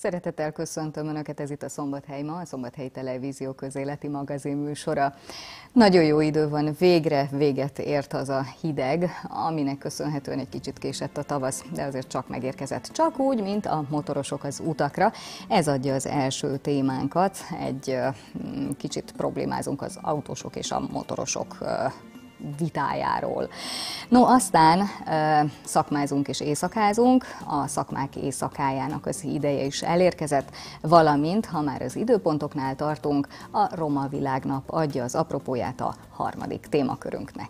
Szeretettel köszöntöm Önöket, ez itt a Szombathely Ma, a Szombathelyi Televízió közéleti magazin műsora. Nagyon jó idő van, végre véget ért az a hideg, aminek köszönhetően egy kicsit késett a tavasz, de azért csak megérkezett. Csak úgy, mint a motorosok az utakra. Ez adja az első témánkat, egy kicsit problémázunk az autósok és a motorosok vitájáról. No, aztán szakmázunk és éjszakázunk, a szakmák éjszakájának az ideje is elérkezett, valamint, ha már az időpontoknál tartunk, a Roma Világnap adja az apropóját a harmadik témakörünknek.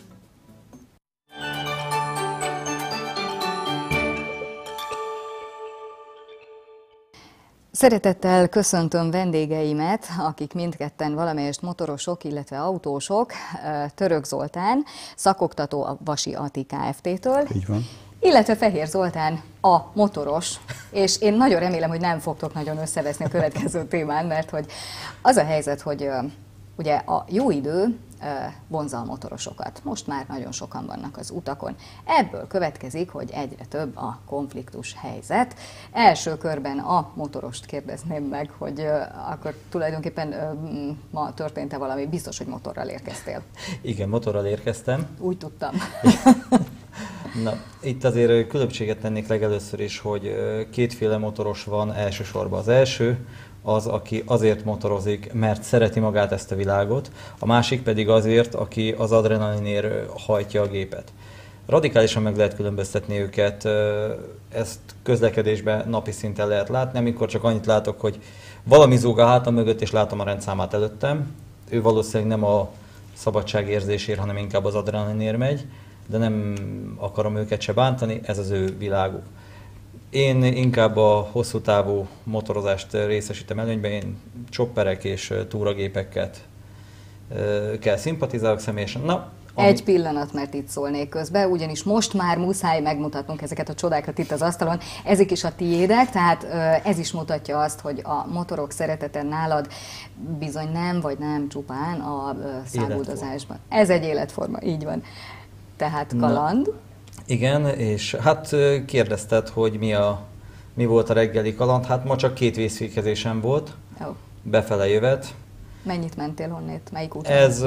Szeretettel köszöntöm vendégeimet, akik mindketten valamelyest motorosok, illetve autósok. Török Zoltán, szakoktató a Vasi Ati Kft-től. Így van. Illetve Fehér Zoltán, a motoros, és én nagyon remélem, hogy nem fogtok nagyon összeveszni a következő témán, mert hogy az a helyzet, hogy ugye a jó idő vonzza a motorosokat. Most már nagyon sokan vannak az utakon. Ebből következik, hogy egyre több a konfliktus helyzet. Első körben a motorost kérdezném meg, hogy akkor tulajdonképpen ma történt-e valami? Biztos, hogy motorral érkeztél. Igen, motorral érkeztem. Úgy tudtam. Na, itt azért különbséget tennék legelőször is, hogy kétféle motoros van elsősorban. Az első az, aki azért motorozik, mert szereti magát, ezt a világot, a másik pedig azért, aki az adrenalinért hajtja a gépet. Radikálisan meg lehet különböztetni őket, ezt közlekedésben napi szinten lehet látni, amikor csak annyit látok, hogy valami zúg a hátam mögött, és látom a rendszámát előttem. Ő valószínűleg nem a szabadságérzésért, hanem inkább az adrenalinért megy, de nem akarom őket se bántani, ez az ő világuk. Én inkább a hosszú távú motorozást részesítem előnyben, én chopperek és túragépeket kell szimpatizálok személyesen. Na, Egy pillanat, mert itt szólnék közbe, ugyanis most már muszáj megmutatnunk ezeket a csodákat itt az asztalon. Ezek is a tiédek, tehát ez is mutatja azt, hogy a motorok szeretete nálad bizony nem, vagy nem csupán a száguldozásban. Ez egy életforma, így van. Tehát kaland. Na, igen, és hát kérdezted, hogy mi volt a reggeli kaland. Hát ma csak 2 vészfékezésem volt, befele jövet. Mennyit mentél honnét? Melyik úton? Ez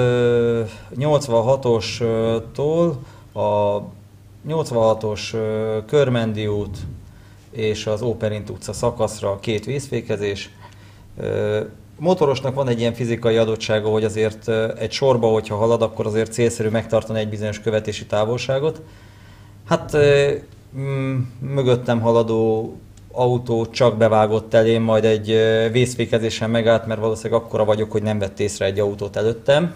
86-ostól a 86-os Körmendi út és az Óperint utca szakaszra 2 vészfékezés. Motorosnak van egy ilyen fizikai adottsága, hogy azért egy sorba, hogyha halad, akkor azért célszerű megtartani egy bizonyos követési távolságot. Hát mögöttem haladó autó csak bevágott elém, majd egy vészfékezésen megállt, mert valószínűleg akkora vagyok, hogy nem vett észre egy autót előttem.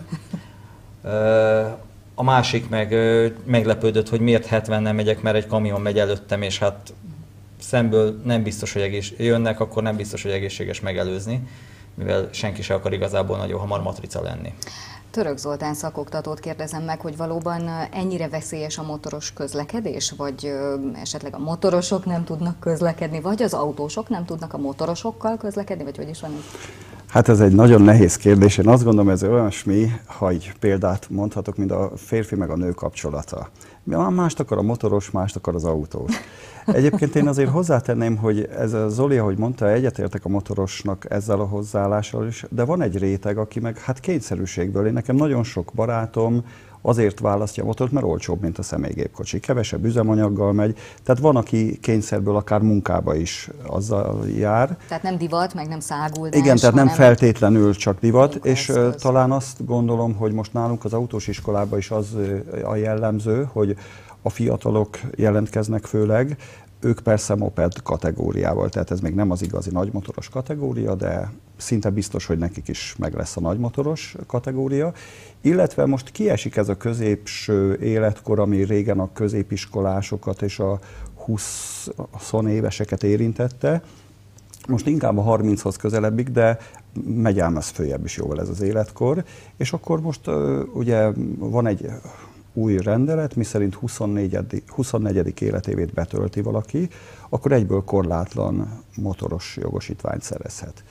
A másik meg meglepődött, hogy miért 70-nel megyek, mert egy kamion megy előttem, és hát szemből nem biztos, hogy jönnek, akkor nem biztos, hogy egészséges megelőzni, mivel senki se akar igazából nagyon hamar matrica lenni. Török Zoltán szakoktatót kérdezem meg, hogy valóban ennyire veszélyes a motoros közlekedés, vagy esetleg a motorosok nem tudnak közlekedni, vagy az autósok nem tudnak a motorosokkal közlekedni, vagy hogy is van ez? Hát ez egy nagyon nehéz kérdés. Én azt gondolom, ez olyasmi, ha egy példát mondhatok, mint a férfi meg a nő kapcsolata. Mást akar a motoros, mást akar az autós. Egyébként én azért hozzátenném, hogy ez a Zoli, ahogy mondta, egyetértek a motorosnak ezzel a hozzáállással is, de van egy réteg, aki meg hát kényszerűségből. Én nekem nagyon sok barátom azért választja a motort, mert olcsóbb, mint a személygépkocsi. Kevesebb üzemanyaggal megy, tehát van, aki kényszerből akár munkába is azzal jár. Tehát nem divat, meg nem száguldás. Igen, tehát nem feltétlenül csak divat, és talán azt gondolom, hogy most nálunk az autós iskolában is az a jellemző, hogy a fiatalok jelentkeznek főleg, ők persze moped kategóriával, tehát ez még nem az igazi nagymotoros kategória, de szinte biztos, hogy nekik is meg lesz a nagymotoros kategória. Illetve most kiesik ez a középső életkor, ami régen a középiskolásokat és a 20 éveseket érintette. Most inkább a 30-hoz közelebbik, de megy ám ez följebb is jóval ez az életkor. És akkor most ugye van egy új rendelet, miszerint 24. életévét betölti valaki, akkor egyből korlátlan motoros jogosítványt szerezhet.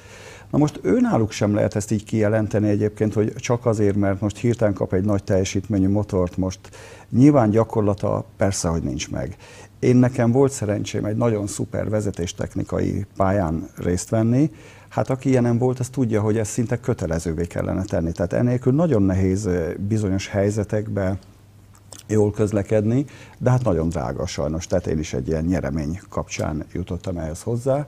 Na most őnáluk sem lehet ezt így kijelenteni egyébként, hogy csak azért, mert most hirtelen kap egy nagy teljesítményű motort, most nyilván gyakorlata persze, hogy nincs meg. Nekem volt szerencsém egy nagyon szuper vezetéstechnikai pályán részt venni. Hát aki ilyen nem volt, az tudja, hogy ezt szinte kötelezővé kellene tenni. Tehát enélkül nagyon nehéz bizonyos helyzetekben jól közlekedni, de hát nagyon drága sajnos. Tehát én is egy ilyen nyeremény kapcsán jutottam ehhez hozzá.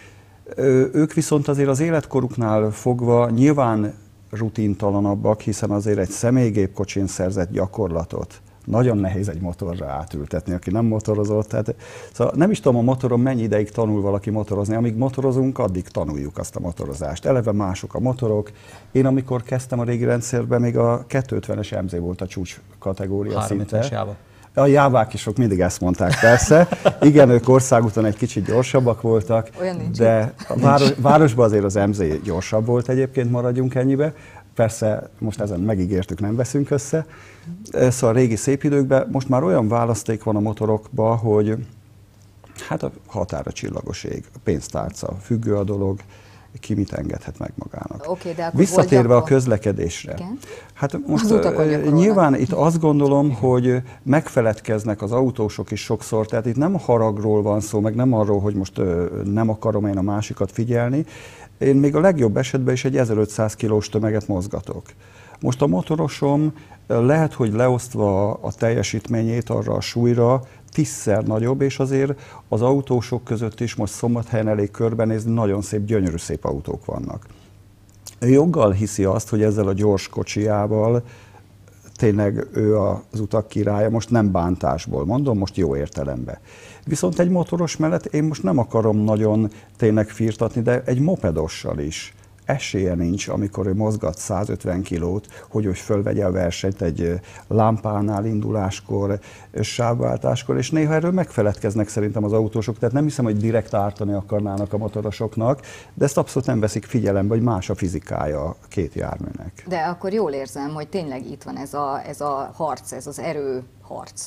Ők viszont azért az életkoruknál fogva nyilván rutintalanabbak, hiszen azért egy személygépkocsin szerzett gyakorlatot nagyon nehéz egy motorra átültetni, aki nem motorozott. Tehát, szóval nem is tudom, a motoron mennyi ideig tanul valaki motorozni. Amíg motorozunk, addig tanuljuk azt a motorozást. Eleve mások a motorok. Én amikor kezdtem a régi rendszerben, még a 250-es MZ volt a csúcs kategória szinte. A jávák is mindig ezt mondták, persze. Igen, ők országúton egy kicsit gyorsabbak voltak, de a városban azért az MZ gyorsabb volt egyébként, maradjunk ennyibe. Persze, most ezen megígértük, nem veszünk össze. Szóval a régi szép időkben most már olyan választék van a motorokban, hogy hát a határa csillagos ég, a pénztárca, függő a dolog, ki mit engedhet meg magának. Okay, Visszatérve a közlekedésre. Igen? Hát most nyilván itt azt gondolom, hogy megfeledkeznek az autósok is sokszor, tehát itt nem haragról van szó, meg nem arról, hogy most nem akarom én a másikat figyelni. Én még a legjobb esetben is egy 1500 kilós tömeget mozgatok. Most a motorosom lehet, hogy leosztva a teljesítményét arra a súlyra 10-szer nagyobb, és azért az autósok között is most Szombathelyen elég körbenézni, nagyon szép, gyönyörű szép autók vannak. Joggal hiszi azt, hogy ezzel a gyors kocsijával tényleg ő az utak királya, most nem bántásból mondom, most jó értelemben. Viszont egy motoros mellett én most nem akarom nagyon tényleg firtatni, de egy mopedossal is esélye nincs, amikor ő mozgat 150 kilót, hogy fölvegye a versenyt egy lámpánál induláskor, sávváltáskor, és néha erről megfeledkeznek szerintem az autósok, tehát nem hiszem, hogy direkt ártani akarnának a motorosoknak, de ezt abszolút nem veszik figyelembe, hogy más a fizikája a két járműnek. De akkor jól érzem, hogy tényleg itt van ez a harc, ez az erőharc.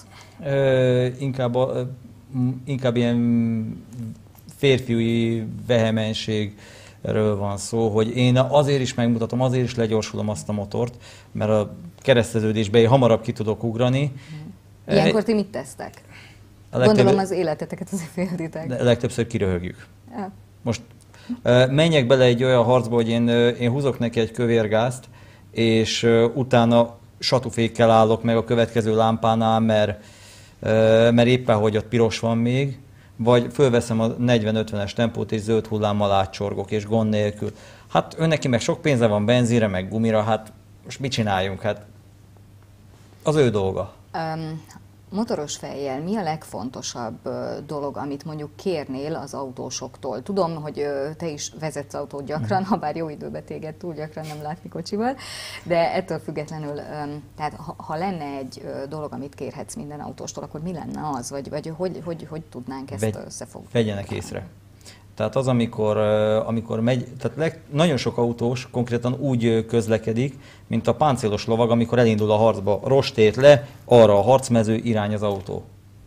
Inkább ilyen férfiúi vehemenségről van szó, hogy én azért is megmutatom, azért is legyorsulom azt a motort, mert a kereszteződésben én hamarabb ki tudok ugrani. Ilyenkor ti mit tesztek? Gondolom az életeteket azért féltitek. Legtöbbször kiröhögjük. Ja. Most menjek bele egy olyan harcba, hogy én húzok neki egy kövérgázt, és utána satufékkel állok meg a következő lámpánál, mert éppen, hogy ott piros van még, vagy fölveszem a 40-50-es tempót, és zöld hullámmal átcsorgok, és gond nélkül. Hát neki meg sok pénze van benzinre, meg gumira, hát most mit csináljunk? Hát az ő dolga. Motoros fejjel mi a legfontosabb dolog, amit mondjuk kérnél az autósoktól? Tudom, hogy te is vezetsz autót gyakran, ha bár jó időben téged túl gyakran nem látni kocsival, de ettől függetlenül, tehát ha lenne egy dolog, amit kérhetsz minden autóstól, akkor mi lenne az? Vagy hogy tudnánk ezt összefogni? Vegyenek észre. Tehát az, amikor megy, tehát nagyon sok autós konkrétan úgy közlekedik, mint a páncélos lovag, amikor elindul a harcba, rostét le, arra a harcmező irány az autó.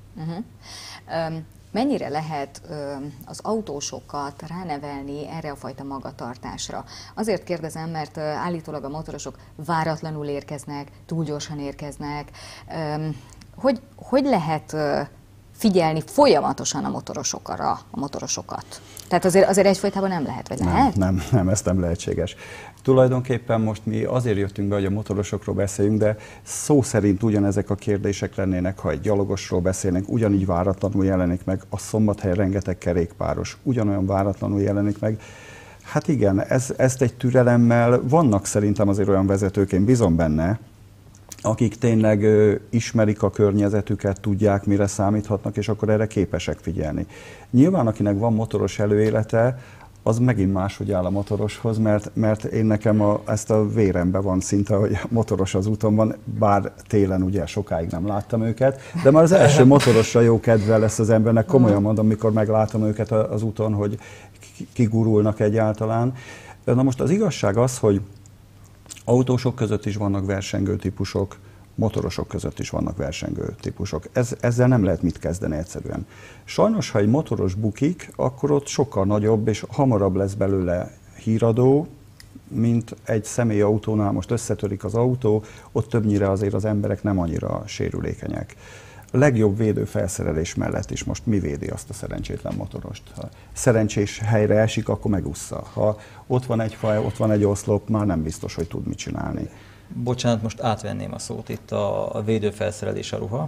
Mennyire lehet az autósokat ránevelni erre a fajta magatartásra? Azért kérdezem, mert állítólag a motorosok váratlanul érkeznek, túl gyorsan érkeznek. Hogy lehet figyelni folyamatosan a motorosokat? Tehát azért egyfajtában nem lehet, vagy lehet? Nem, ez nem lehetséges. Tulajdonképpen most mi azért jöttünk be, hogy a motorosokról beszéljünk, de szó szerint ugyanezek a kérdések lennének, ha egy gyalogosról beszélnénk, ugyanígy váratlanul jelenik meg, a Szombathelyen rengeteg kerékpáros, ugyanolyan váratlanul jelenik meg. Hát igen, ezt egy türelemmel, vannak szerintem azért olyan vezetők, én bízom benne, akik tényleg ismerik a környezetüket, tudják, mire számíthatnak, és akkor erre képesek figyelni. Nyilván, akinek van motoros előélete, az megint máshogy áll a motoroshoz, mert én nekem ezt a véremben van szinte, hogy motoros az úton van, bár télen ugye sokáig nem láttam őket, de már az első motorosra jó kedve lesz az embernek, komolyan mondom, mikor meglátom őket az úton, hogy kigurulnak egyáltalán. Na most az igazság az, hogy autósok között is vannak versengő típusok, motorosok között is vannak versengő típusok. Ezzel nem lehet mit kezdeni egyszerűen. Sajnos, ha egy motoros bukik, akkor ott sokkal nagyobb és hamarabb lesz belőle híradó, mint egy személyautónál most összetörik az autó, ott többnyire azért az emberek nem annyira sérülékenyek. A legjobb védőfelszerelés mellett is most mi védi azt a szerencsétlen motorost? Ha szerencsés helyre esik, akkor megúszza. Ha ott van egy faj, ott van egy oszlop, már nem biztos, hogy tud mit csinálni. Bocsánat, most átvenném a szót, itt a védőfelszerelés a ruha.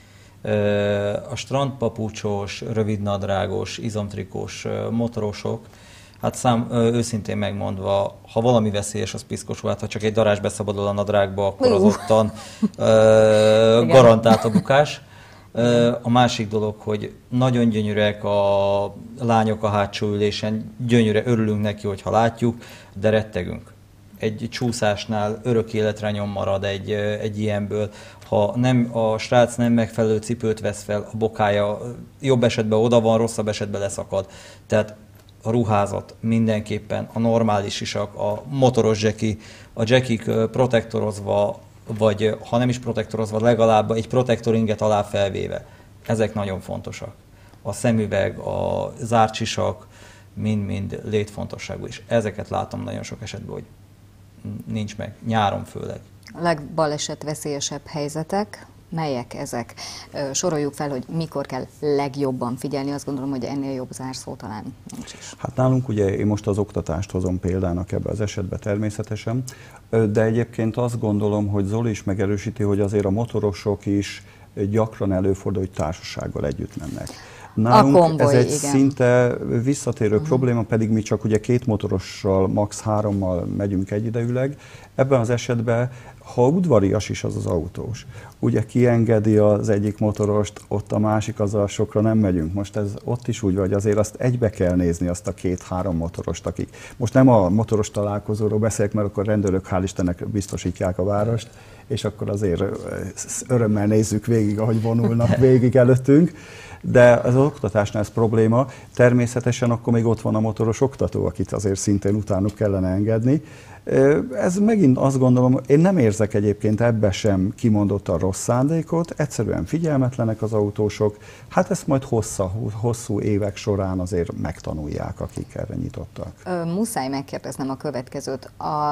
A strandpapucsos, rövidnadrágos, izomtrikós motorosok, hát őszintén megmondva, ha valami veszélyes, az piszkosú, hát ha csak egy darázs beszabadul a nadrágba, akkor az ottan garantált a bukás. A másik dolog, hogy nagyon gyönyörűek a lányok a hátsó ülésen, gyönyörű, örülünk neki, hogyha látjuk, de rettegünk. Egy csúszásnál örök életre nyom marad egy ilyenből. Ha a srác nem megfelelő cipőt vesz fel, a bokája jobb esetben oda van, rosszabb esetben leszakad. Tehát a ruházat mindenképpen, a normális isak, a motoros dzseki, a dzsekik protektorozva, vagy ha nem is protektorozva, legalább egy protektoringet alá felvéve. Ezek nagyon fontosak. A szemüveg, a zárcsisak mind-mind létfontosságú, és ezeket látom nagyon sok esetben, hogy nincs meg, nyáron főleg. A legbalesetveszélyesebb helyzetek, melyek ezek? Soroljuk fel, hogy mikor kell legjobban figyelni, azt gondolom, hogy ennél jobb zárszó talán nincs is. Hát nálunk ugye én most az oktatást hozom példának ebbe az esetben természetesen, de egyébként azt gondolom, hogy Zoli is megerősíti, hogy azért a motorosok is gyakran előfordul, hogy társasággal együtt mennek. Nálunk konvoj, ez egy igen. szinte visszatérő probléma, pedig mi csak ugye 2 motorossal, max. 3-mal megyünk egyidejűleg. Ebben az esetben, ha udvarias is az autós, ugye kiengedi az egyik motorost, ott a másik, azzal sokra nem megyünk. Most ez ott is úgy van, hogy azért azt egybe kell nézni, azt a 2-3 motorost, akik. Most nem a motoros találkozóról beszélek, mert akkor rendőrök hál' Istennek biztosítják a várost, és akkor azért örömmel nézzük végig, ahogy vonulnak végig előttünk. De az oktatásnál ez probléma. Természetesen akkor még ott van a motoros oktató, akit azért szintén utánuk kellene engedni. Ez megint azt gondolom, én nem érzek egyébként ebbe sem kimondottan rossz szándékot, egyszerűen figyelmetlenek az autósok, hát ezt majd hosszú évek során azért megtanulják, akik erre nyitottak. Muszáj megkérdeznem a következőt.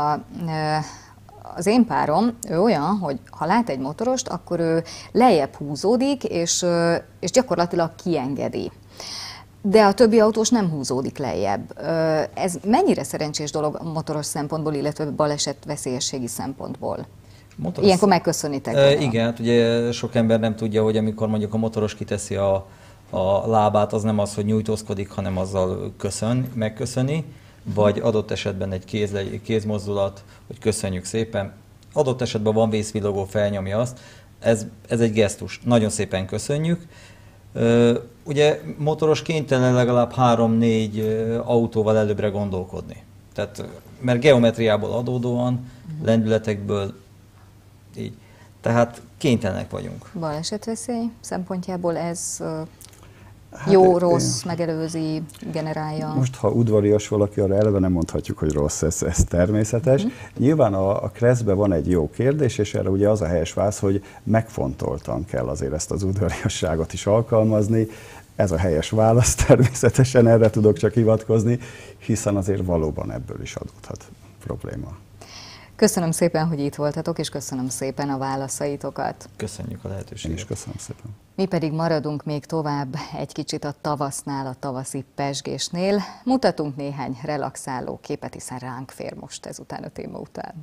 Az én párom, ő olyan, hogy ha lát egy motorost, akkor ő lejjebb húzódik, és gyakorlatilag kiengedi. De a többi autós nem húzódik lejjebb. Ez mennyire szerencsés dolog motoros szempontból, illetve baleset veszélyességi szempontból? Ilyenkor megköszönitek. Igen, hát ugye sok ember nem tudja, hogy amikor mondjuk a motoros kiteszi a lábát, az nem az, hogy nyújtózkodik, hanem azzal megköszöni, vagy adott esetben egy kézmozdulat, hogy köszönjük szépen. Adott esetben van vészvillogó, felnyomja azt. Ez egy gesztus. Nagyon szépen köszönjük. Ugye motoros kénytelen legalább 3-4 autóval előbbre gondolkodni. Tehát, mert geometriából adódóan, lendületekből így. Tehát kénytelenek vagyunk. Balesetveszély szempontjából ez jó, rossz, megelőzi, generálja. Most, ha udvarias valaki, arra eleve nem mondhatjuk, hogy rossz, ez természetes. Nyilván a KRESZ-ben van egy jó kérdés, és erre ugye az a helyes válasz, hogy megfontoltan kell azért ezt az udvariasságot is alkalmazni. Ez a helyes válasz, természetesen erre tudok csak hivatkozni, hiszen azért valóban ebből is adódhat probléma. Köszönöm szépen, hogy itt voltatok, és köszönöm szépen a válaszaitokat. Köszönjük a lehetőséget. Én is köszönöm szépen. Mi pedig maradunk még tovább egy kicsit a tavasznál, a tavaszi pezsgésnél. Mutatunk néhány relaxáló képet, hiszen ránk fér most ezután a téma után.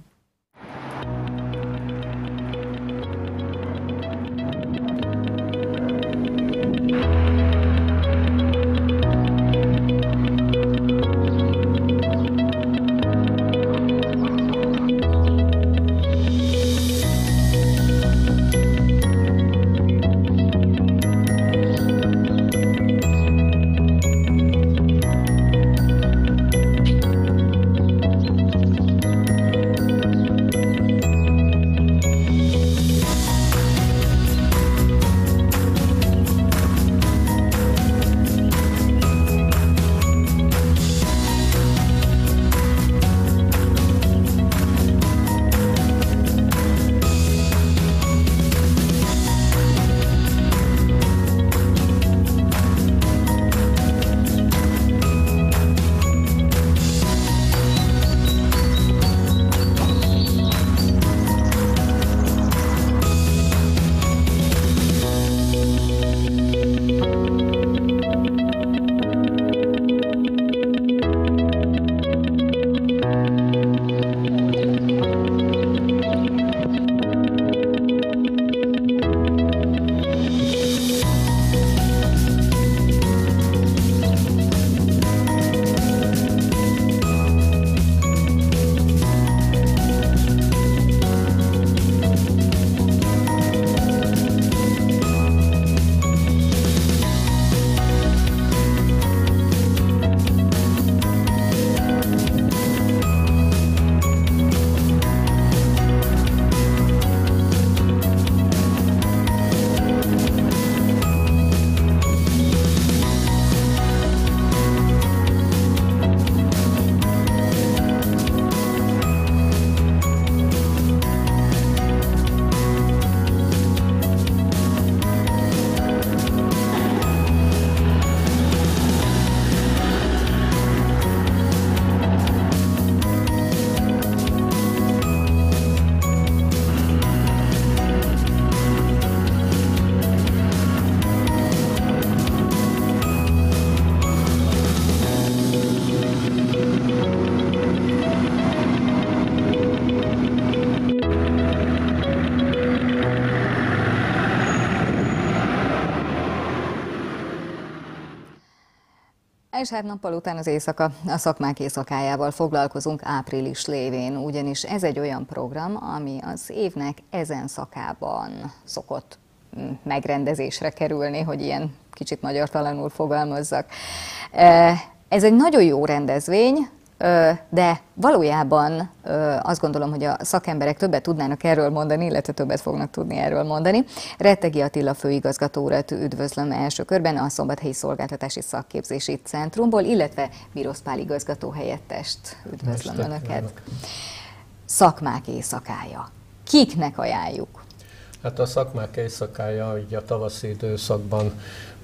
És hát nappal után az éjszaka, a szakmák éjszakájával foglalkozunk április lévén, ugyanis ez egy olyan program, ami az évnek ezen szakában szokott megrendezésre kerülni, hogy ilyen kicsit magyartalanul fogalmazzak. Ez egy nagyon jó rendezvény, de valójában azt gondolom, hogy a szakemberek többet tudnának erről mondani, illetve többet fognak tudni erről mondani. Rettegi Attila főigazgató urat üdvözlöm első körben a Szombathelyi Szolgáltatási Szakképzési Centrumból, illetve Birosz Pál igazgató helyettest üdvözlöm Önöket. Szakmák éjszakája. Kiknek ajánljuk? Hát a szakmák éjszakája ugye a tavaszi időszakban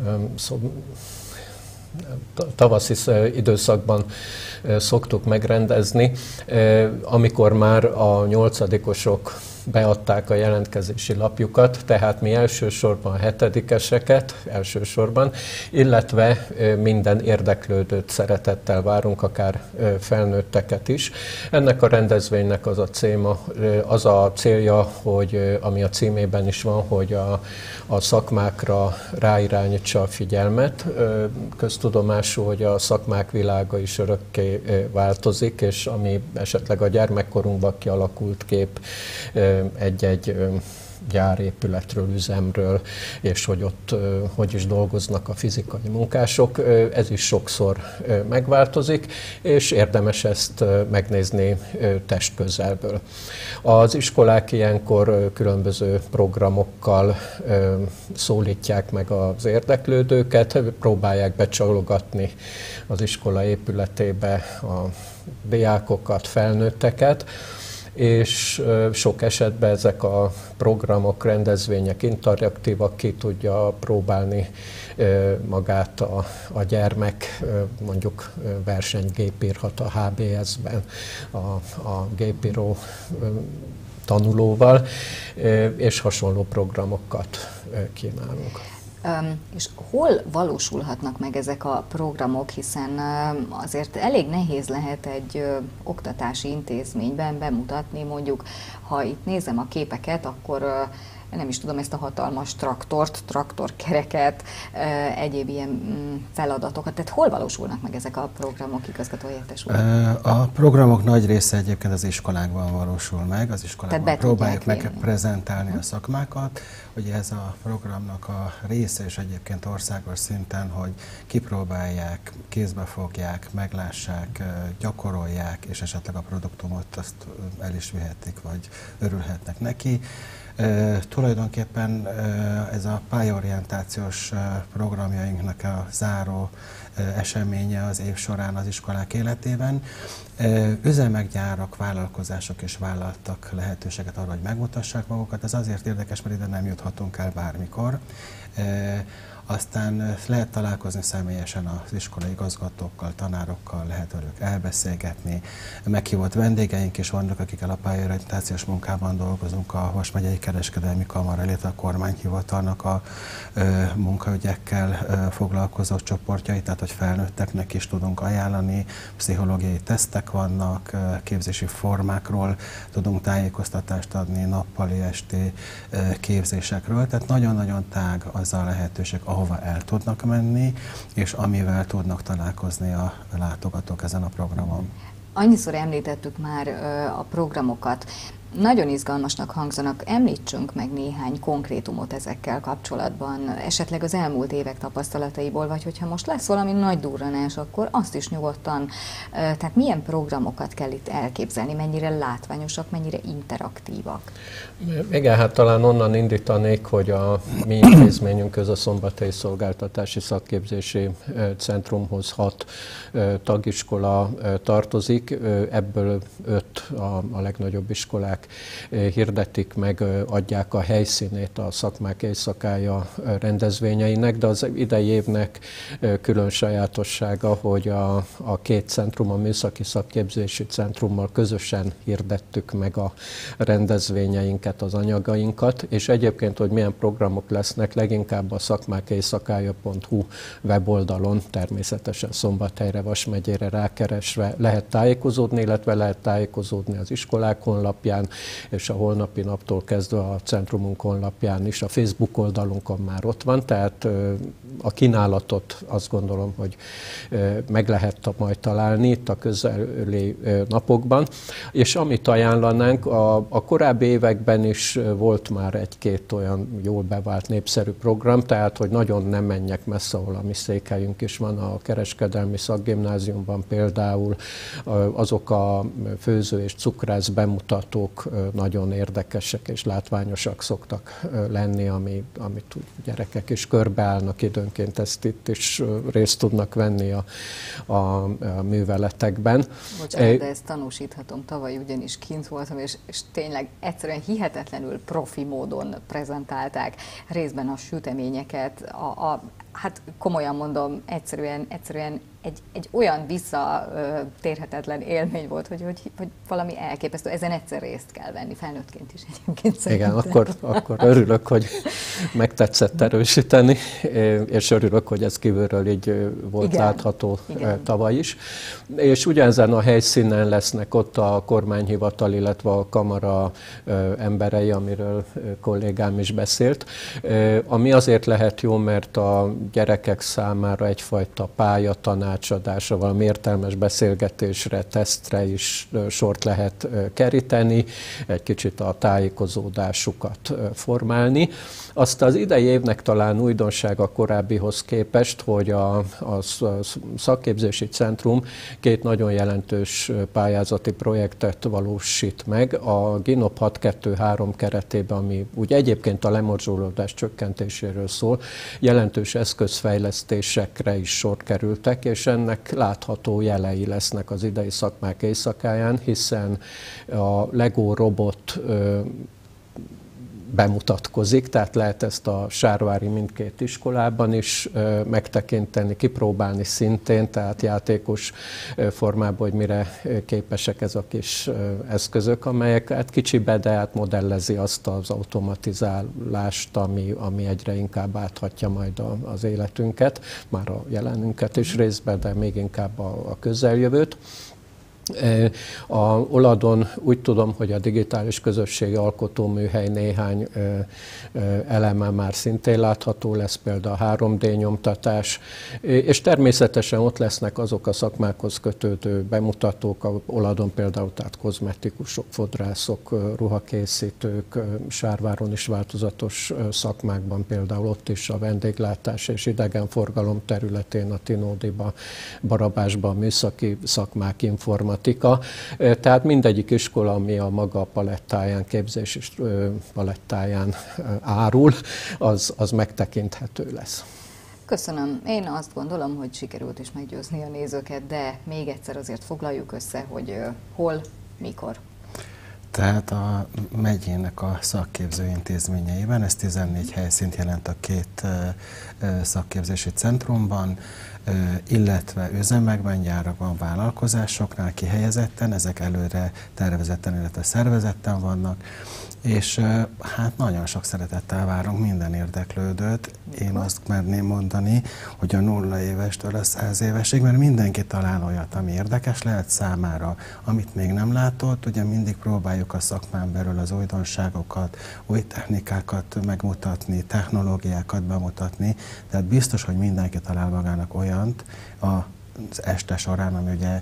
időszakban szoktuk megrendezni, amikor már a 8-osok beadták a jelentkezési lapjukat, tehát mi elsősorban a 7-eseket, illetve minden érdeklődőt szeretettel várunk, akár felnőtteket is. Ennek a rendezvénynek az a célja, hogy ami a címében is van, hogy a szakmákra ráirányítsa a figyelmet. Köztudomású, hogy a szakmák világa is örökké változik, és ami esetleg a gyermekkorunkban kialakult kép egy-egy gyárépületről, üzemről, és hogy ott hogy is dolgoznak a fizikai munkások, ez is sokszor megváltozik, és érdemes ezt megnézni testközelből. Az iskolák ilyenkor különböző programokkal szólítják meg az érdeklődőket, próbálják becsalogatni az iskola épületébe a diákokat, felnőtteket, és sok esetben ezek a programok, rendezvények interaktívak, ki tudja próbálni magát a gyermek, mondjuk versenygép írhat a HBS-ben, a gépíró tanulóval, és hasonló programokat kínálunk. És hol valósulhatnak meg ezek a programok, hiszen azért elég nehéz lehet egy oktatási intézményben bemutatni, mondjuk, ha itt nézem a képeket, akkor nem is tudom, ezt a hatalmas traktorkereket, egyéb ilyen feladatokat. Tehát hol valósulnak meg ezek a programok, igazgató helyettes úr? A programok nagy része egyébként az iskolákban valósul meg. Az iskolákban próbáljuk megprezentálni a szakmákat. Ugye ez a programnak a része is egyébként országos szinten, hogy kipróbálják, kézbe fogják, meglássák, gyakorolják, és esetleg a produktumot azt el is vihetik, vagy örülhetnek neki. Tulajdonképpen ez a pályaorientációs programjainknak a záró eseménye az év során az iskolák életében. Üzemek, gyárak, vállalkozások is vállaltak lehetőséget arra, hogy megmutassák magukat. Ez azért érdekes, mert ide nem juthatunk el bármikor. Aztán lehet találkozni személyesen az iskolai igazgatókkal, tanárokkal, lehet velük elbeszélgetni. Meghívott vendégeink is vannak, akikkel a pályaorientációs munkában dolgozunk, a Vas megyei kereskedelmi kamara, illetve a kormányhivatalnak a munkaügyekkel foglalkozó csoportjai, tehát hogy felnőtteknek is tudunk ajánlani, pszichológiai tesztek vannak, képzési formákról tudunk tájékoztatást adni, nappali, esti képzésekről, tehát nagyon-nagyon tág az a lehetőség, ahova el tudnak menni, és amivel tudnak találkozni a látogatók ezen a programon. Annyiszor említettük már a programokat. Nagyon izgalmasnak hangzanak. Említsünk meg néhány konkrétumot ezekkel kapcsolatban, esetleg az elmúlt évek tapasztalataiból, vagy hogyha most lesz valami nagy durranás, akkor azt is nyugodtan, tehát milyen programokat kell itt elképzelni, mennyire látványosak, mennyire interaktívak? Igen, hát talán onnan indítanék, hogy a mi intézményünk a Szombathelyi Szolgáltatási Szakképzési Centrumhoz 6 tagiskola tartozik, ebből 5 a legnagyobb iskolák hirdetik meg, adják a helyszínét a szakmák éjszakája rendezvényeinek, de az idei évnek külön sajátossága, hogy a 2 centrum, a Műszaki Szakképzési Centrummal közösen hirdettük meg a rendezvényeinket, az anyagainkat, és egyébként, hogy milyen programok lesznek, leginkább a szakmákéjszakája.hu weboldalon, természetesen Szombathelyre, Vas megyére rákeresve lehet tájékozódni, illetve lehet tájékozódni az iskolák honlapján, weben, és a holnapi naptól kezdve a centrumunk honlapján is, a Facebook oldalunkon már ott van, tehát a kínálatot azt gondolom, hogy meg lehet majd találni itt a közeli napokban. És amit ajánlanánk, a korábbi években is volt már egy-két olyan jól bevált népszerű program, tehát hogy nagyon nem menjek messze, ahol a mi székhelyünk is van, a kereskedelmi szakgimnáziumban például azok a főző és cukrász bemutatók nagyon érdekesek és látványosak szoktak lenni, amit gyerekek is körbeállnak időnként, ezt itt is részt tudnak venni a műveletekben. Bocsánat, de ezt tanúsíthatom, tavaly ugyanis kint voltam, és tényleg egyszerűen hihetetlenül profi módon prezentálták részben a süteményeket, hát komolyan mondom, egyszerűen egy olyan visszatérhetetlen élmény volt, hogy valami elképesztő. Ezen egyszer részt kell venni, felnőttként is egyébként szerintem. Igen, akkor örülök, hogy megtetszett erősíteni, és örülök, hogy ez kívülről így volt látható tavaly is. És ugyanezen a helyszínen lesznek ott a kormányhivatal, illetve a kamara emberei, amiről kollégám is beszélt, ami azért lehet jó, mert a gyerekek számára egyfajta pályatanácsadásra, valami értelmes beszélgetésre, tesztre is sort lehet keríteni, egy kicsit a tájékozódásukat formálni. Azt az idei évnek talán újdonság a korábbihoz képest, hogy a szakképzési centrum két nagyon jelentős pályázati projektet valósít meg. A GINOP 623 keretében, ami úgy egyébként a lemorzsolódás csökkentéséről szól, jelentős eszközfejlesztésekre is sor kerültek, és ennek látható jelei lesznek az idei szakmák éjszakáján, hiszen a Lego robot bemutatkozik, tehát lehet ezt a sárvári mindkét iskolában is megtekinteni, kipróbálni szintén, tehát játékos formában, hogy mire képesek ez a kis eszközök, amelyek hát kicsibe, de hát modellezi azt az automatizálást, ami egyre inkább áthatja majd az életünket, már a jelenünket is részben, de még inkább a közeljövőt. A Oladon úgy tudom, hogy a digitális közösségi alkotóműhely néhány eleme már szintén látható lesz, például a 3D nyomtatás, és természetesen ott lesznek azok a szakmákhoz kötődő bemutatók, a Oladon például tehát kozmetikusok, fodrászok, ruhakészítők, Sárváron is változatos szakmákban, például ott is a vendéglátás és idegenforgalom területén, a Tinódiba, Barabásban műszaki szakmák, informatika. Tehát mindegyik iskola, ami a maga palettáján, képzés palettáján árul, az megtekinthető lesz. Köszönöm. Én azt gondolom, hogy sikerült is meggyőzni a nézőket, de még egyszer azért foglaljuk össze, hogy hol, mikor. Tehát a megyének a szakképző intézményeiben, ez 14 helyszínt jelent a két szakképzési centrumban, illetve üzemekben, gyárakban, vállalkozásoknál kihelyezetten, ezek előre tervezetten, illetve szervezetten vannak, és hát nagyon sok szeretettel várunk minden érdeklődőt. Én azt merném mondani, hogy a 0 évestől a 100 évesig, mert mindenki talál olyat, ami érdekes lehet számára, amit még nem látott. Ugye mindig próbáljuk a szakmán belül az újdonságokat, új technikákat megmutatni, technológiákat bemutatni, tehát biztos, hogy mindenki talál magának olyant az este során, ami ugye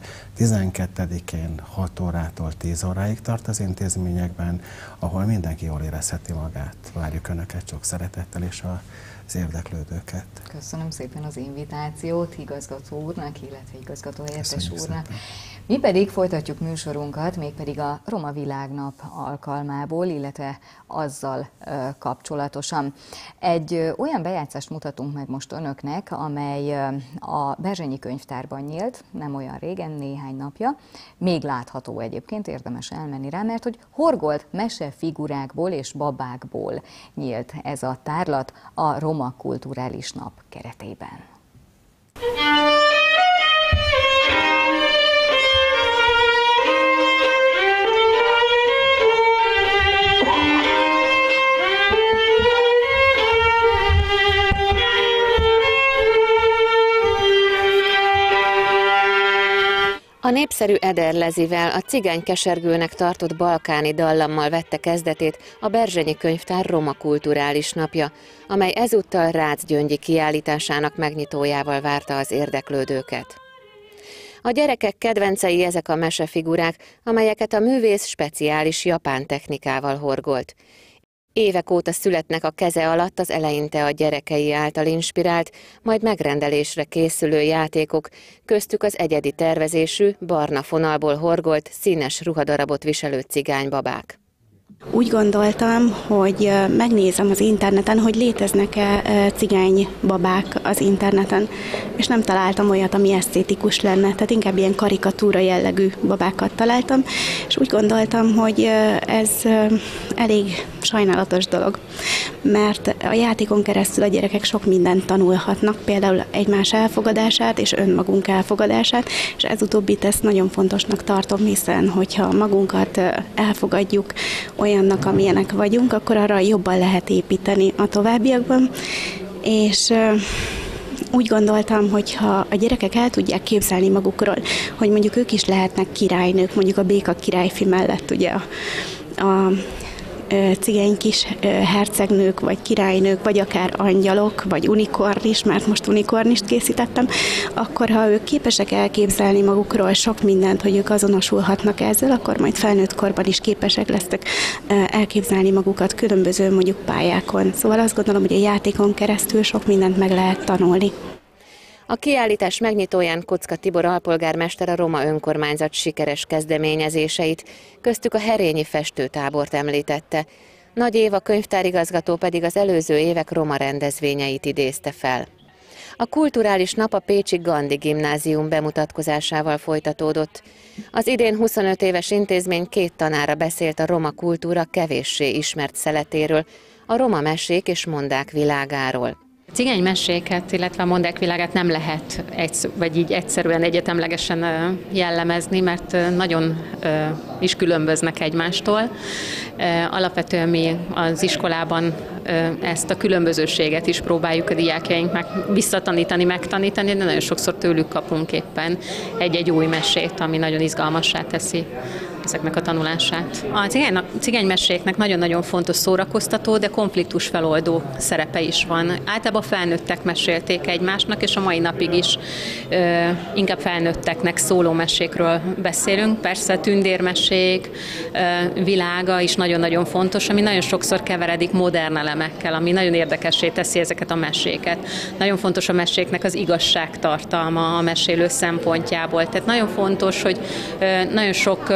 12-én 6 órától 10 óráig tart az intézményekben, ahol mindenki jól érezheti magát. Várjuk Önöket sok szeretettel és az érdeklődőket. Köszönöm szépen az invitációt igazgató úrnak, illetve igazgató helyettes úrnak. Szépen. Mi pedig folytatjuk műsorunkat, mégpedig a Roma Világnap alkalmából, illetve azzal kapcsolatosan. Egy olyan bejátszást mutatunk meg most önöknek, amely a Berzsenyi Könyvtárban nyílt, nem olyan régen, néhány napja. Még látható egyébként, érdemes elmenni rá, mert hogy horgolt mesefigurákból és babákból nyílt ez a tárlat a Roma Kulturális Nap keretében. A népszerű Ederlezivel, a cigány kesergőnek tartott balkáni dallammal vette kezdetét a Berzsenyi Könyvtár Roma Kulturális Napja, amely ezúttal Rácz Gyöngyi kiállításának megnyitójával várta az érdeklődőket. A gyerekek kedvencei ezek a mesefigurák, amelyeket a művész speciális japán technikával horgolt. Évek óta születnek a keze alatt az eleinte a gyerekei által inspirált, majd megrendelésre készülő játékok, köztük az egyedi tervezésű, barna fonalból horgolt, színes ruhadarabot viselő cigánybabák. Úgy gondoltam, hogy megnézem az interneten, hogy léteznek-e cigánybabák az interneten, és nem találtam olyat, ami esztétikus lenne, tehát inkább ilyen karikatúra jellegű babákat találtam, és úgy gondoltam, hogy ez elég sajnálatos dolog, mert a játékon keresztül a gyerekek sok mindent tanulhatnak, például egymás elfogadását és önmagunk elfogadását, és ez utóbbit ezt nagyon fontosnak tartom, hiszen hogyha magunkat elfogadjuk olyannak, amilyenek vagyunk, akkor arra jobban lehet építeni a továbbiakban, és úgy gondoltam, hogy ha a gyerekek el tudják képzelni magukról, hogy mondjuk ők is lehetnek királynők, mondjuk a Béka királyfi mellett ugye a cigány kis hercegnők, vagy királynők, vagy akár angyalok, vagy unikornis, mert most unikornist készítettem, akkor ha ők képesek elképzelni magukról sok mindent, hogy ők azonosulhatnak ezzel, akkor majd felnőtt korban is képesek lesznek elképzelni magukat különböző mondjuk pályákon. Szóval azt gondolom, hogy a játékon keresztül sok mindent meg lehet tanulni. A kiállítás megnyitóján Kocka Tibor alpolgármester a roma önkormányzat sikeres kezdeményezéseit, köztük a herényi festőtábort említette. Nagy Éva könyvtárigazgató pedig az előző évek roma rendezvényeit idézte fel. A kulturális nap a pécsi Gandhi Gimnázium bemutatkozásával folytatódott. Az idén 25 éves intézmény 2 tanára beszélt a roma kultúra kevéssé ismert szeletéről, a roma mesék és mondák világáról. Cigány meséket, illetve a mondák világát nem lehet vagy így egyszerűen egyetemlegesen jellemezni, mert nagyon is különböznek egymástól. Alapvetően mi az iskolában ezt a különbözőséget is próbáljuk a diákjainknak visszatanítani, megtanítani, de nagyon sokszor tőlük kapunk éppen egy-egy új mesét, ami nagyon izgalmassá teszi ezeknek a tanulását. A cigánymeséknek nagyon-nagyon fontos szórakoztató, de konfliktus feloldó szerepe is van. Általában felnőttek mesélték egymásnak, és a mai napig is inkább felnőtteknek szóló mesékről beszélünk. Persze tündérmesék világa is nagyon-nagyon fontos, ami nagyon sokszor keveredik modern elemekkel, ami nagyon érdekessé teszi ezeket a meséket. Nagyon fontos a meséknek az igazságtartalma a mesélő szempontjából. Tehát nagyon fontos, hogy nagyon sok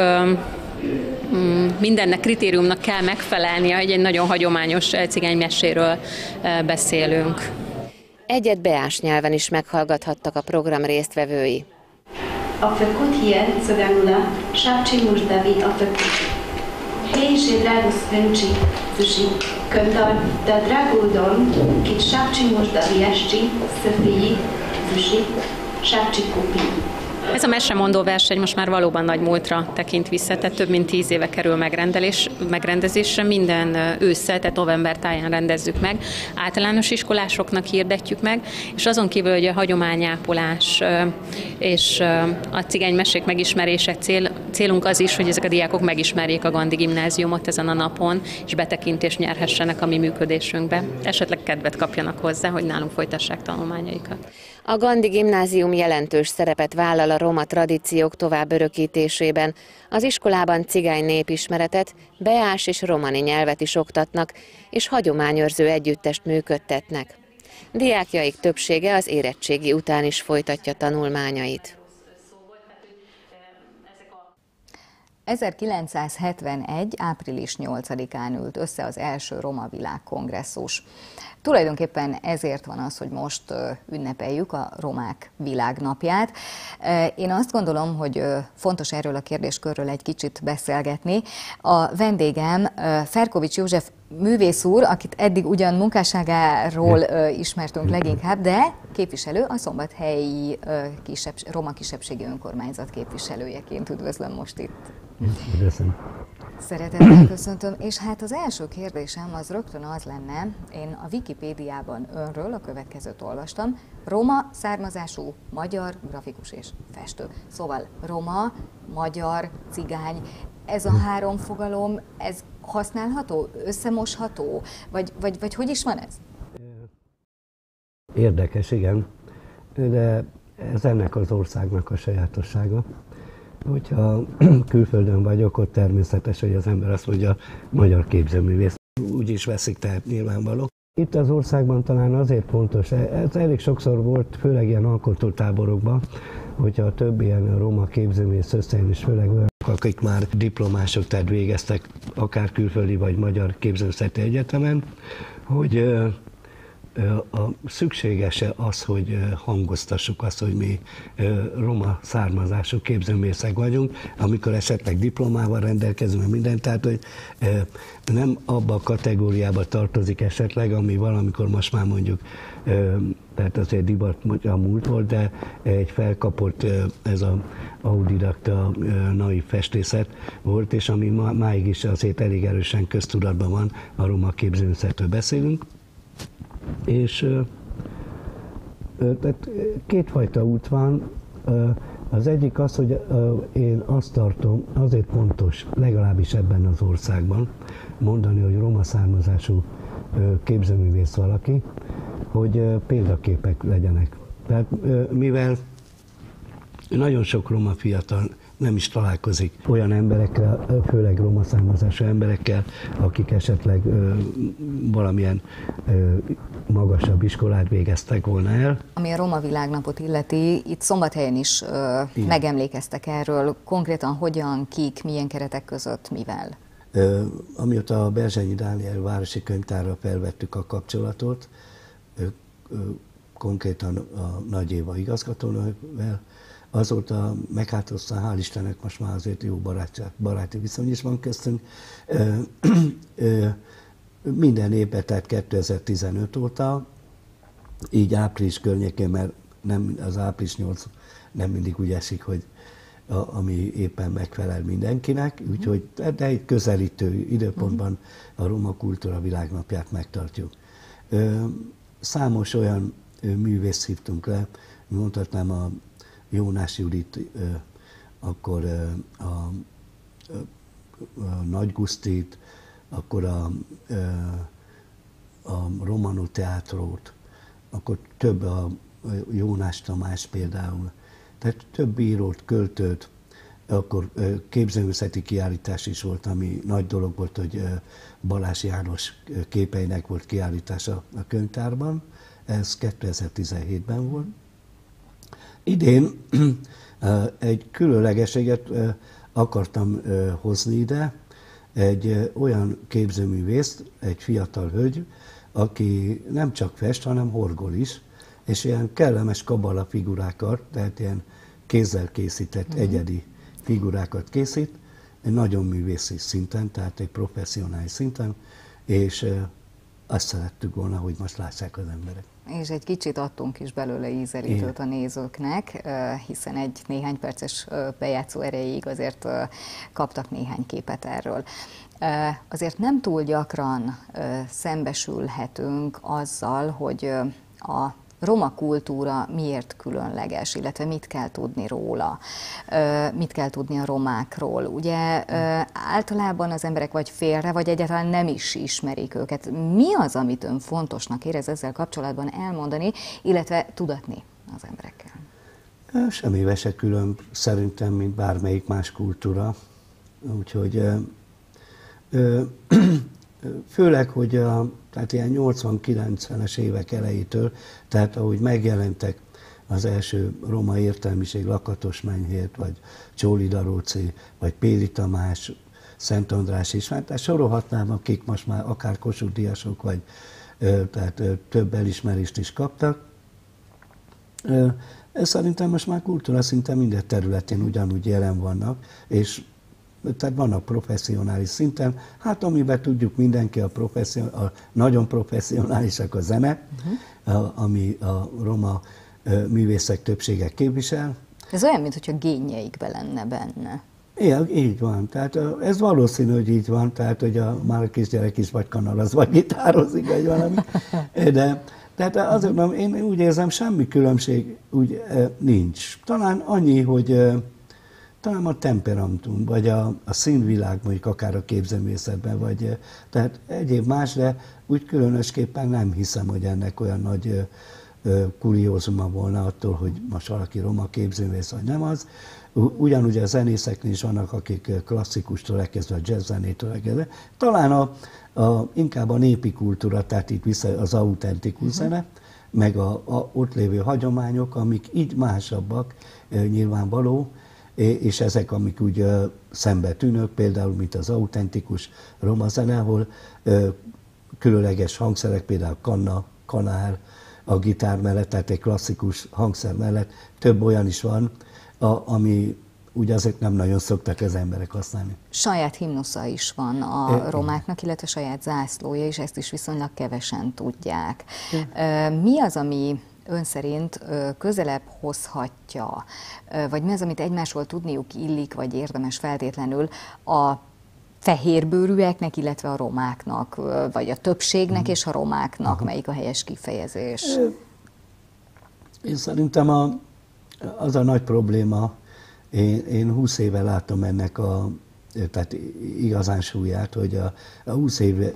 mindennek kritériumnak kell megfelelnie, hogy egy nagyon hagyományos cigánymeséről beszélünk. Egyet beás nyelven is meghallgathattak a program résztvevői. A făcut el țăganula, șapci mușdavi a făcut. Hei și dragul sfânci, zuși, când da dragul domn, chit șapci mușdavi ești, să fii, zuși, șapci copii. Ez a mesemondó verseny most már valóban nagy múltra tekint vissza, tehát több mint 10 éve kerül megrendezésre, minden ősszel, tehát november táján rendezzük meg, általános iskolásoknak hirdetjük meg, és azon kívül, hogy a hagyományápolás és a cigánymesék megismerése célunk az is, hogy ezek a diákok megismerjék a Gandhi Gimnáziumot ezen a napon, és betekintést nyerhessenek a mi működésünkbe. Esetleg kedvet kapjanak hozzá, hogy nálunk folytassák tanulmányaikat. A Gandhi Gimnázium jelentős szerepet vállal a roma tradíciók tovább örökítésében. Az iskolában cigány népismeretet, beás és romani nyelvet is oktatnak, és hagyományőrző együttest működtetnek. Diákjaik többsége az érettségi után is folytatja tanulmányait. 1971. április 8-án ült össze az első Roma Világkongresszus. Tulajdonképpen ezért van az, hogy most ünnepeljük a Romák Világnapját. Én azt gondolom, hogy fontos erről a kérdéskörről egy kicsit beszélgetni. A vendégem Ferkovics József művész úr, akit eddig ugyan munkásságáról ismertünk leginkább, de képviselő, a szombathelyi roma kisebbségi önkormányzat képviselőjeként üdvözlöm most itt. Köszönöm. Szeretettel köszöntöm, és hát az első kérdésem az rögtön az lenne, én a Wikipédiában önről a következőt olvastam, roma származású, magyar, grafikus és festő. Szóval roma, magyar, cigány, ez a három fogalom, ez használható, összemosható, vagy hogy is van ez? Érdekes, igen, de ez ennek az országnak a sajátossága. Hogyha külföldön vagyok, ott természetes, hogy az ember azt mondja, magyar képzőművész. Úgy is veszik, tehát nyilvánvaló. Itt az országban talán azért fontos, ez elég sokszor volt, főleg ilyen alkotótáborokban, hogyha a több ilyen roma képzőművész összejön, és főleg olyanok, akik már diplomások, tehát végeztek akár külföldi vagy magyar képzőművészeti egyetemen, hogy szükséges-e az, hogy hangoztassuk azt, hogy mi roma származású képzőművészek vagyunk, amikor esetleg diplomával rendelkezünk, mindent, tehát hogy nem abba a kategóriába tartozik esetleg, ami valamikor most már mondjuk, tehát azért divat a múlt volt, de egy felkapott ez az autodidakta naiv festészet volt, és ami máig is azért elég erősen köztudatban van, a roma képzőművészetről beszélünk. És tehát kétfajta út van. Az egyik az, hogy én azt tartom, azért fontos, legalábbis ebben az országban mondani, hogy roma származású képzőművész valaki, hogy példaképek legyenek. Tehát mivel nagyon sok roma fiatal nem is találkozik olyan emberekkel, főleg roma származású emberekkel, akik esetleg valamilyen magasabb iskolát végeztek volna el. Ami a Roma Világnapot illeti, itt Szombathelyen is megemlékeztek erről. Konkrétan hogyan, kik, milyen keretek között, mivel? Amióta a Berzsenyi Dániel városi könyvtárral felvettük a kapcsolatot, konkrétan a Nagy Éva igazgatónővel, azóta meghátozta, hál' Istennek most már azért jó baráti viszony is van köztünk. Minden évben, tehát 2015 óta, így április környékén, mert nem, az április 8 nem mindig úgy esik, hogy ami éppen megfelel mindenkinek, úgyhogy de egy közelítő időpontban a Roma Kultúra Világnapját megtartjuk. Számos olyan művészt hívtunk le, mondhatnám a Jónás Judit, akkor a Nagy Gusztit, akkor a Romano Teátrót, akkor több a Jónás Tamás például, tehát több írót, költőt, akkor képzőművészeti kiállítás is volt, ami nagy dolog volt, hogy Balázs János képeinek volt kiállítása a könyvtárban, ez 2017-ben volt. Idén egy különlegességet akartam hozni ide, egy olyan képzőművészt, egy fiatal hölgy, aki nem csak fest, hanem horgol is, és ilyen kellemes kabala figurákat, tehát ilyen kézzel készített egyedi figurákat készít, egy nagyon művészi szinten, tehát egy professzionális szinten, és azt szerettük volna, hogy most lássák az emberek. És egy kicsit adtunk is belőle ízelítőt a nézőknek, hiszen egy néhány perces bejátszó erejéig azért kaptak néhány képet erről. Azért nem túl gyakran szembesülhetünk azzal, hogy a roma kultúra miért különleges, illetve mit kell tudni róla, mit kell tudni a romákról. Ugye általában az emberek vagy félre, vagy egyáltalán nem is ismerik őket. Mi az, amit ön fontosnak érez ezzel kapcsolatban elmondani, illetve tudatni az emberekkel? Semmivel se külön szerintem, mint bármelyik más kultúra. Úgyhogy főleg, hogy tehát ilyen 80-90-es évek elejétől, tehát ahogy megjelentek az első roma értelmiség, Lakatos Menyhért, vagy Csóli Daróci, vagy Péli Tamás, Szent András is, tehát sorolhatnám, akik most már akár Kossuth-díjasok, vagy tehát több elismerést is kaptak. Ez szerintem most már kultúra szinte minden területén ugyanúgy jelen vannak, és tehát vannak professzionális szinten, hát amiben tudjuk mindenki, a nagyon professzionálisak a zene, ami a roma művészek többsége képvisel. Ez olyan, mintha génjeikbe lenne benne. Igen, így van. Tehát ez valószínű, hogy így van, tehát hogy már a kisgyerek is vagy kanalaz, vagy gitározik, vagy valami. De tehát azért mondom, én úgy érzem, semmi különbség úgy nincs. Talán annyi, hogy talán a temperamentum, vagy a színvilág, mondjuk akár a képzőművészetben, vagy tehát egyéb más, de úgy különösképpen nem hiszem, hogy ennek olyan nagy kuriózuma volna attól, hogy most valaki roma képzőművész, vagy nem az. Ugyanúgy a zenészeknél is vannak, akik klasszikustól elkezdve, a jazz zenétől elkezdve. Talán inkább a népi kultúra, tehát itt vissza az autentikus zene, meg a ott lévő hagyományok, amik így másabbak, nyilvánvaló, és ezek, amik úgy szembe tűnök, például, mint az autentikus roma zene, ahol különleges hangszerek, például kanna, kanár, a gitár mellett, tehát egy klasszikus hangszer mellett több olyan is van, ami úgy azért nem nagyon szoktak az emberek használni. Saját himnusza is van a romáknak, illetve saját zászlója, és ezt is viszonylag kevesen tudják. Mi az, ami ön szerint közelebb hozhatja, vagy mi az, amit egymásról tudniuk illik, vagy érdemes feltétlenül a fehérbőrűeknek, illetve a romáknak, vagy a többségnek és a romáknak, melyik a helyes kifejezés? Én szerintem az a nagy probléma, én 20 éve látom ennek tehát igazán súlyát, hogy a 20 év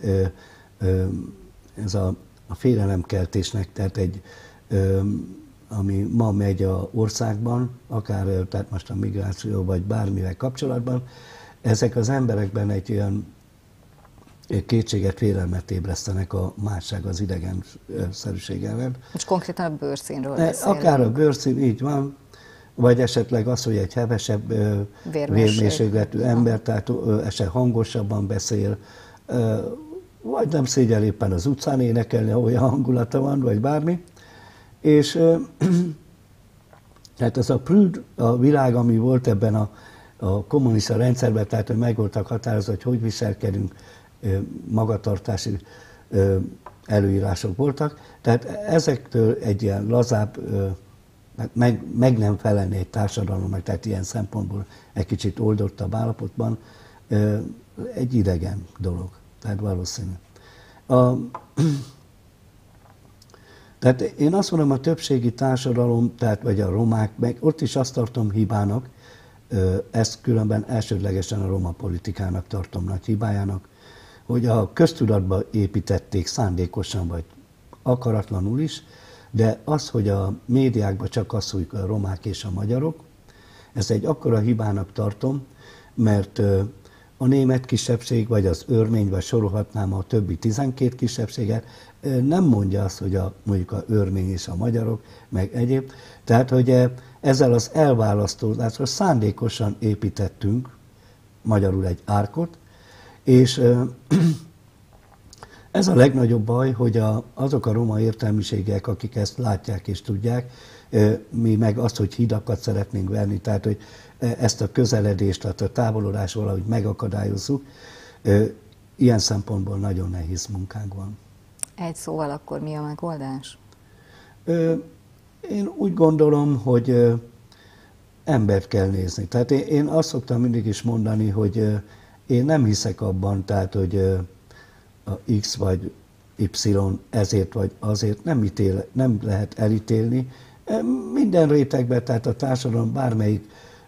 ez a félelemkeltésnek, tehát ami ma megy az országban, akár tehát most a migráció vagy bármivel kapcsolatban, ezek az emberekben egy olyan kétséget, félelmet ébresztenek a másság, az idegenszerűség ellen. És konkrétan a bőrszínről beszélünk. Akár a bőrszín, így van, vagy esetleg az, hogy egy hevesebb vérmérsékletű ember, tehát esetleg hangosabban beszél, vagy nem szégyel éppen az utcán énekelni, olyan hangulata van, vagy bármi. És tehát ez a világ, ami volt ebben a kommunista rendszerben, tehát hogy meg voltak határozva, hogy viselkedünk, magatartási előírások voltak. Tehát ezektől egy ilyen lazább, meg nem felelni egy társadalomnak, tehát ilyen szempontból egy kicsit oldottabb állapotban egy idegen dolog. Tehát valószínű. Tehát én azt mondom, a többségi társadalom, tehát vagy a romák, meg ott is azt tartom hibának, ezt különben elsődlegesen a roma politikának tartom nagy hibájának, hogy a köztudatba építették szándékosan vagy akaratlanul is, de az, hogy a médiákban csak azt mondjuk a romák és a magyarok, ezt egy akkora hibának tartom, mert a német kisebbség, vagy az örmény, vagy sorolhatnám a többi 12 kisebbséget, nem mondja azt, hogy mondjuk a örmény és a magyarok, meg egyéb. Tehát, hogy ezzel az elválasztózásra szándékosan építettünk magyarul egy árkot, és ez a legnagyobb baj, hogy azok a roma értelmiségek, akik ezt látják és tudják, mi meg azt, hogy hidakat szeretnénk verni, tehát hogy ezt a közeledést, tehát a távolodást valahogy megakadályozzuk, ilyen szempontból nagyon nehéz munkánk van. Egy szóval akkor mi a megoldás? Én úgy gondolom, hogy embert kell nézni. Tehát én azt szoktam mindig is mondani, hogy én nem hiszek abban, tehát hogy a X vagy Y ezért vagy azért nem lehet elítélni. Minden rétegben, tehát a társadalom bármelyik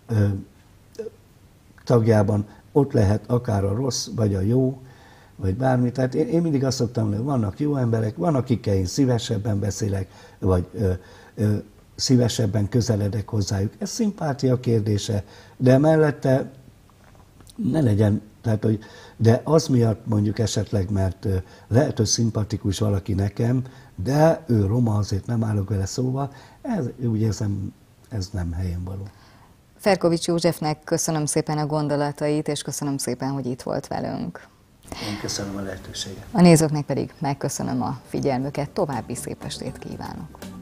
tagjában ott lehet akár a rossz, vagy a jó, vagy bármi. Tehát én mindig azt szoktam mondani, hogy vannak jó emberek, van, akikkel én szívesebben beszélek, vagy szívesebben közeledek hozzájuk. Ez szimpátia kérdése, de mellette ne legyen, tehát, hogy de az miatt mondjuk esetleg, mert lehet, hogy szimpatikus valaki nekem, de ő roma, azért nem állok vele szóba, úgy érzem, ez nem helyén való. Ferkovics Józsefnek köszönöm szépen a gondolatait, és köszönöm szépen, hogy itt volt velünk. Én köszönöm a lehetőséget. A nézőknek pedig megköszönöm a figyelmüket, további szép estét kívánok.